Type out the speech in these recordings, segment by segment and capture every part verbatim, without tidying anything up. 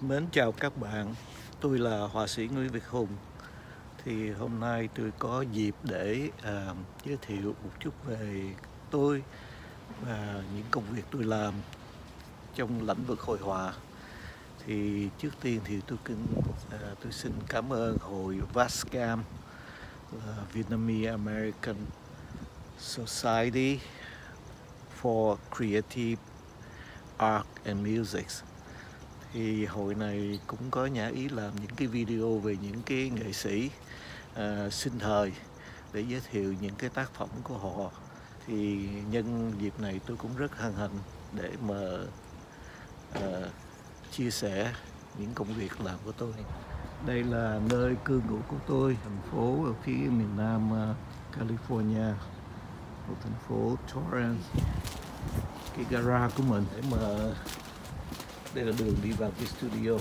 Mến chào các bạn, tôi là họa sĩ Nguyễn Việt Hùng. Thì hôm nay tôi có dịp để à, giới thiệu một chút về tôi và những công việc tôi làm trong lĩnh vực hội họa. Thì trước tiên thì tôi kinh à, tôi xin cảm ơn hội VASCAM, là Vietnamese American Society for Creative Art and Music. Thì hội này cũng có nhã ý làm những cái video về những cái nghệ sĩ à, sinh thời để giới thiệu những cái tác phẩm của họ. Thì nhân dịp này tôi cũng rất hân hạnh để mà à, chia sẻ những công việc làm của tôi. Đây là nơi cư ngụ của tôi, thành phố ở phía miền nam uh, California, một thành phố Torrance. Cái garage của mình để mà đây là đường đi vào cái studio.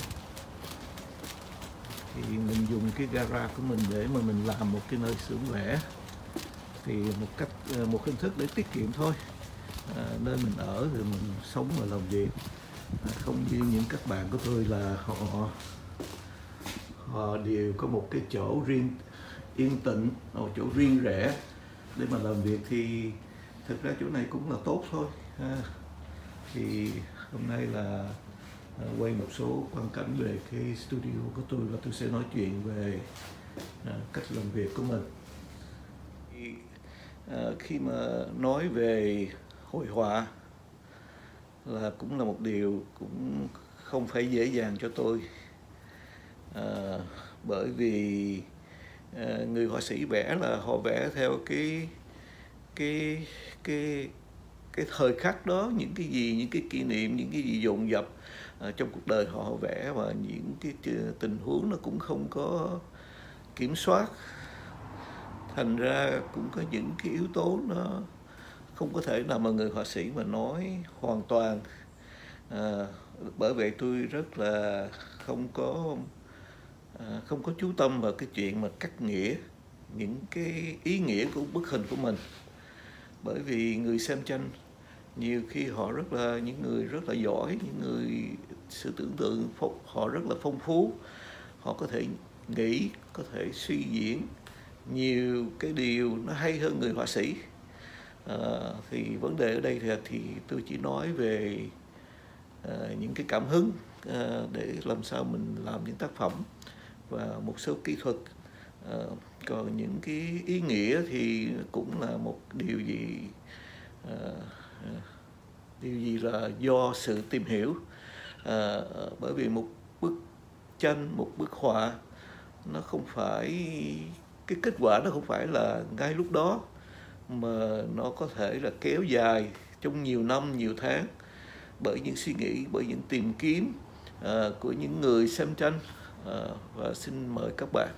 Thì mình dùng cái garage của mình để mà mình làm một cái nơi xưởng vẽ. Thì một cách một hình thức để tiết kiệm thôi. À, nơi mình ở thì mình sống và làm việc. À, không như những các bạn của tôi là họ họ đều có một cái chỗ riêng yên tĩnh, một chỗ riêng rẽ để mà làm việc. Thì thực ra chỗ này cũng là tốt thôi. À, thì hôm nay là à, quay một số quang cảnh về cái studio của tôi và tôi sẽ nói chuyện về à, cách làm việc của mình. Thì, à, khi mà nói về hội họa là cũng là một điều cũng không phải dễ dàng cho tôi, à, bởi vì à, người họa sĩ vẽ là họ vẽ theo cái cái cái cái thời khắc đó, những cái gì, những cái kỷ niệm, những cái gì dồn dập à, trong cuộc đời họ vẽ, và những cái tình huống nó cũng không có kiểm soát, thành ra cũng có những cái yếu tố nó không có thể nào mà người họa sĩ mà nói hoàn toàn. À, bởi vậy tôi rất là không có à, không có chú tâm vào cái chuyện mà cắt nghĩa những cái ý nghĩa của bức hình của mình, bởi vì người xem tranh nhiều khi họ rất là những người rất là giỏi, những người sự tưởng tượng họ rất là phong phú, họ có thể nghĩ, có thể suy diễn nhiều cái điều nó hay hơn người họa sĩ. À, thì vấn đề ở đây thì, thì tôi chỉ nói về à, những cái cảm hứng à, để làm sao mình làm những tác phẩm và một số kỹ thuật. À, còn những cái ý nghĩa thì cũng là một điều gì à, điều gì là do sự tìm hiểu. À, bởi vì một bức tranh, một bức họa nó không phải, cái kết quả nó không phải là ngay lúc đó, mà nó có thể là kéo dài trong nhiều năm, nhiều tháng, bởi những suy nghĩ, bởi những tìm kiếm à, của những người xem tranh. À, và xin mời các bạn.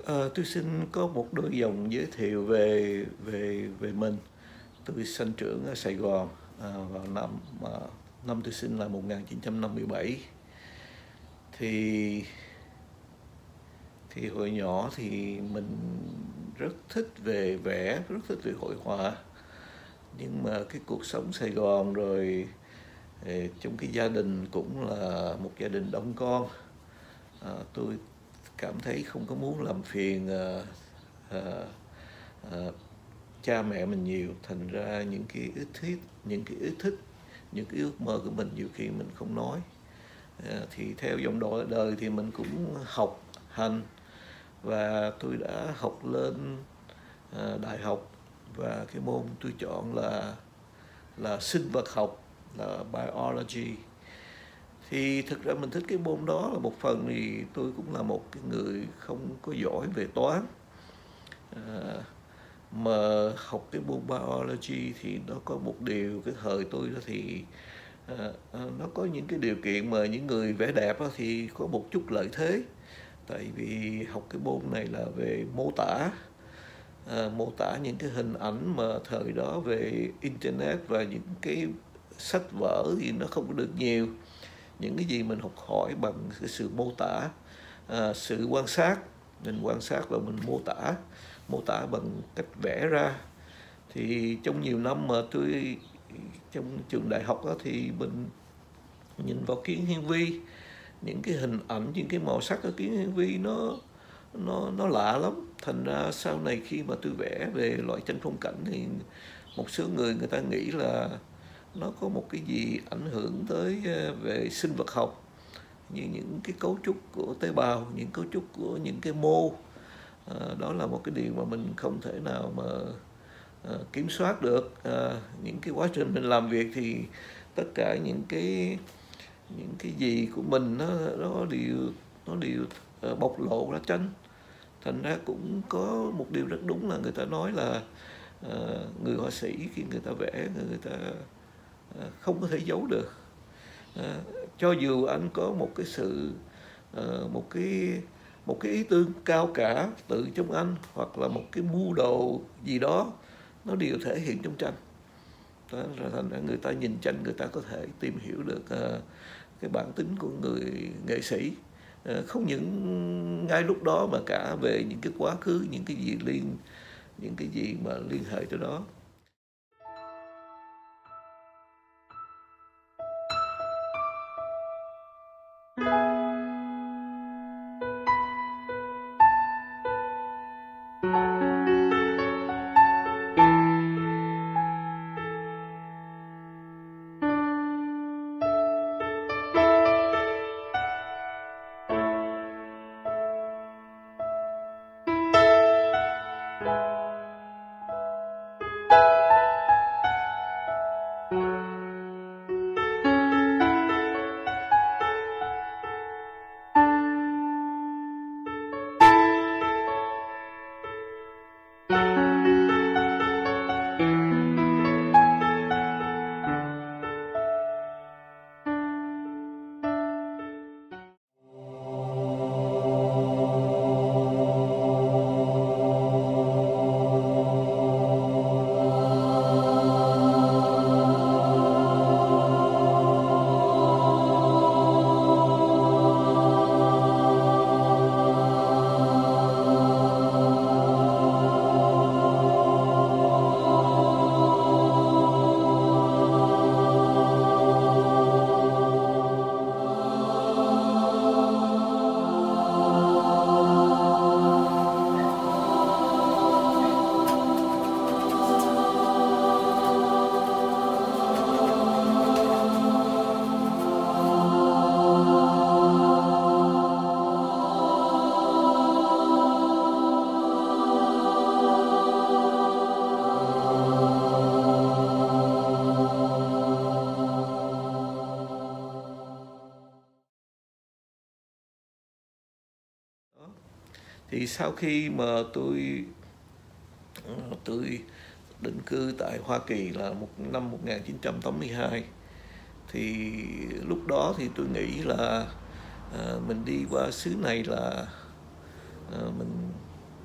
Ờ, tôi xin có một đôi dòng giới thiệu về về về mình. Tôi sinh trưởng ở Sài Gòn à, vào năm mà năm tôi sinh là một nghìn chín trăm năm mươi bảy. Thì thì hồi nhỏ thì mình rất thích về vẽ, rất thích về hội họa. Nhưng mà cái cuộc sống Sài Gòn rồi eh, trong cái gia đình cũng là một gia đình đông con. À, tôi cảm thấy không có muốn làm phiền à, à, à, cha mẹ mình nhiều, thành ra những cái ý thích những cái ý thích những cái ước mơ của mình nhiều khi mình không nói. À, thì theo dòng đời đời thì mình cũng học hành, và tôi đã học lên à, đại học, và cái môn tôi chọn là là sinh vật học, là biology. Thì thực ra mình thích cái môn đó là một phần thì tôi cũng là một cái người không có giỏi về toán. À, mà học cái môn biology thì nó có một điều, cái thời tôi đó thì à, à, nó có những cái điều kiện mà những người vẽ đẹp thì có một chút lợi thế. Tại vì học cái môn này là về mô tả, à, mô tả những cái hình ảnh mà thời đó về internet và những cái sách vở thì nó không có được nhiều. Những cái gì mình học hỏi bằng cái sự mô tả, à, sự quan sát, mình quan sát và mình mô tả mô tả bằng cách vẽ ra. Thì trong nhiều năm mà tôi trong trường đại học đó, thì mình nhìn vào kiến hiển vi, những cái hình ảnh, những cái màu sắc ở kiến hiển vi nó nó nó lạ lắm. Thành ra sau này khi mà tôi vẽ về loại tranh phong cảnh thì một số người người ta nghĩ là nó có một cái gì ảnh hưởng tới về sinh vật học, như những cái cấu trúc của tế bào, những cấu trúc của những cái mô. À, đó là một cái điều mà mình không thể nào mà à, kiểm soát được. À, những cái quá trình mình làm việc thì tất cả những cái những cái gì của mình nó nó đều nó đều uh, bộc lộ ra tranh. Thành ra cũng có một điều rất đúng là người ta nói là uh, người họa sĩ khi người ta vẽ, người ta uh, không có thể giấu được. Uh, cho dù anh có một cái sự uh, một cái một cái ý tưởng cao cả tự trong anh, hoặc là một cái mưu đồ gì đó, nó đều thể hiện trong tranh. Đó, rồi thành ra người ta nhìn tranh, người ta có thể tìm hiểu được uh, cái bản tính của người nghệ sĩ, uh, không những ngay lúc đó mà cả về những cái quá khứ, những cái gì liên những cái gì mà liên hệ tới đó. Thì sau khi mà tôi tôi định cư tại Hoa Kỳ là một năm một nghìn chín trăm tám mươi hai, thì lúc đó thì tôi nghĩ là à, mình đi qua xứ này là à, mình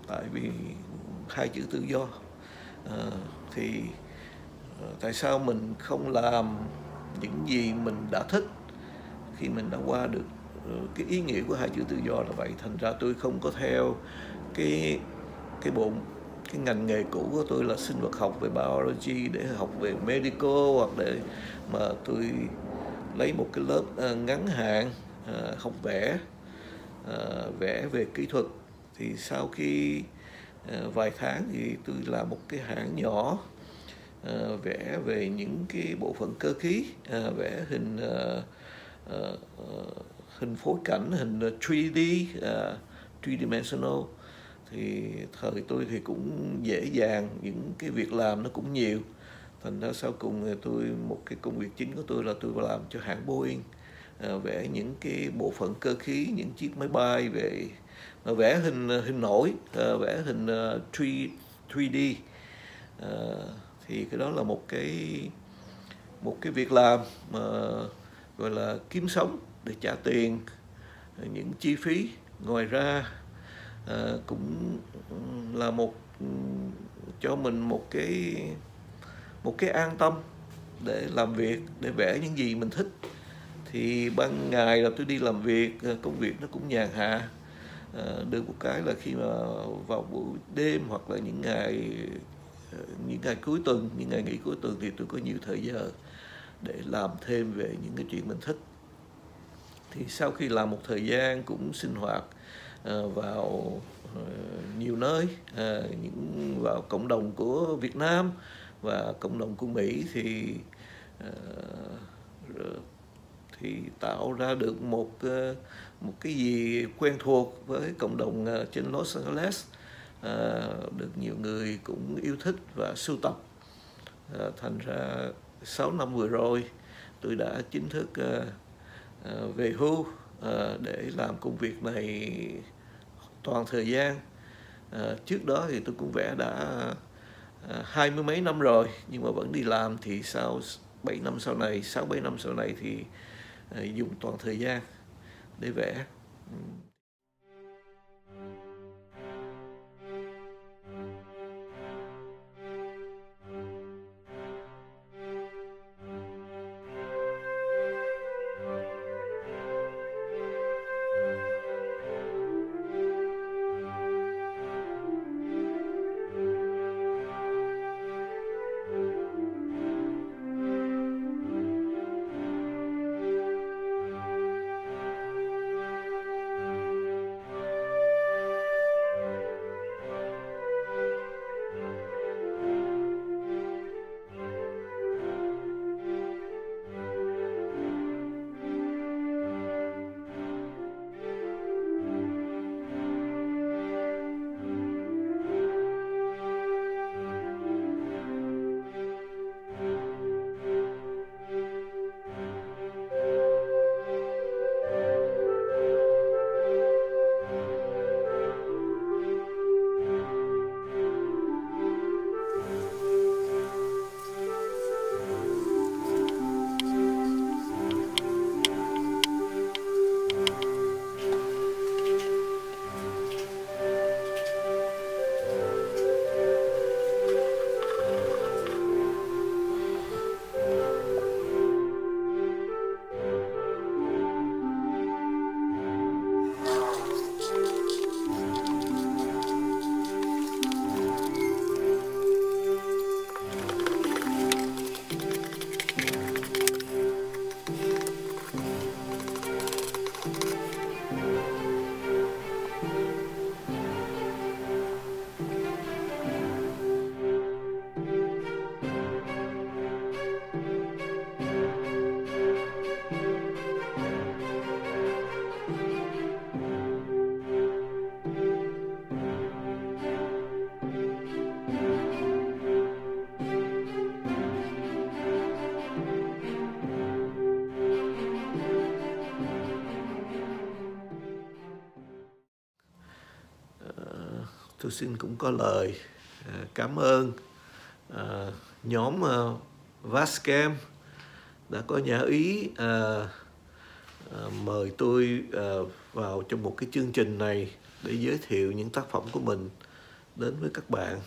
tại vì hai chữ tự do. À, thì tại sao mình không làm những gì mình đã thích khi mình đã qua được cái ý nghĩa của hai chữ tự do là vậy. Thành ra tôi không có theo cái cái bộ cái ngành nghề cũ của tôi là sinh vật học về biology để học về medical, hoặc để mà tôi lấy một cái lớp uh, ngắn hạn uh, học vẽ uh, vẽ về kỹ thuật. Thì sau khi uh, vài tháng thì tôi làm một cái hãng nhỏ uh, vẽ về những cái bộ phận cơ khí, uh, vẽ hình uh, uh, uh, hình phối cảnh, hình ba D, uh, ba dimensional. Thì thời tôi thì cũng dễ dàng, những cái việc làm nó cũng nhiều. Thành ra sau cùng tôi một cái công việc chính của tôi là tôi làm cho hãng Boeing, à, vẽ những cái bộ phận cơ khí, những chiếc máy bay, về vẽ hình hình nổi, à, vẽ hình ba D. À, thì cái đó là một cái một cái việc làm mà gọi là kiếm sống để trả tiền những chi phí. Ngoài ra à, cũng là một cho mình một cái một cái an tâm để làm việc, để vẽ những gì mình thích. Thì ban ngày là tôi đi làm việc, công việc nó cũng nhàn hạ. À, được một cái là khi mà vào buổi đêm hoặc là những ngày những ngày cuối tuần, những ngày nghỉ cuối tuần thì tôi có nhiều thời giờ để làm thêm về những cái chuyện mình thích. Thì sau khi làm một thời gian cũng sinh hoạt à, vào uh, nhiều nơi, à, những vào cộng đồng của Việt Nam và cộng đồng của Mỹ, thì uh, thì tạo ra được một uh, một cái gì quen thuộc với cộng đồng uh, trên Los Angeles, uh, được nhiều người cũng yêu thích và sưu tập. Uh, thành ra sáu năm vừa rồi tôi đã chính thức uh, uh, về hưu uh, để làm công việc này toàn thời gian. Uh, trước đó thì tôi cũng vẽ đã uh, hai mươi mấy năm rồi, nhưng mà vẫn đi làm. Thì sau bảy năm sau này, sáu bảy năm sau này thì uh, dùng toàn thời gian để vẽ. Tôi xin cũng có lời cảm ơn uh, nhóm uh, Vascam đã có nhã ý uh, uh, mời tôi uh, vào trong một cái chương trình này để giới thiệu những tác phẩm của mình. đến với các bạn.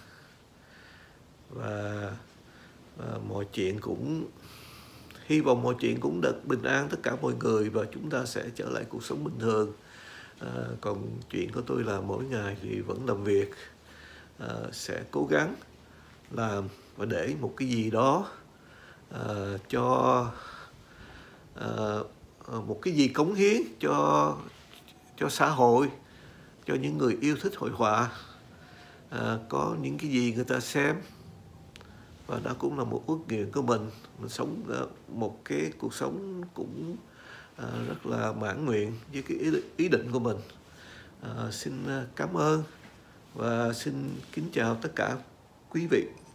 Và, và mọi chuyện cũng hy vọng mọi chuyện cũng được bình an tất cả mọi người và chúng ta sẽ trở lại cuộc sống bình thường. À, còn chuyện của tôi là mỗi ngày thì vẫn làm việc, à, sẽ cố gắng làm và để một cái gì đó à, cho à, một cái gì cống hiến cho cho xã hội, cho những người yêu thích hội họa, à, có những cái gì người ta xem. Và đó cũng là một ước nguyện của mình, mình sống một cái cuộc sống cũng à, rất là mãn nguyện với cái ý, ý định của mình. À, xin cảm ơn và xin kính chào tất cả quý vị.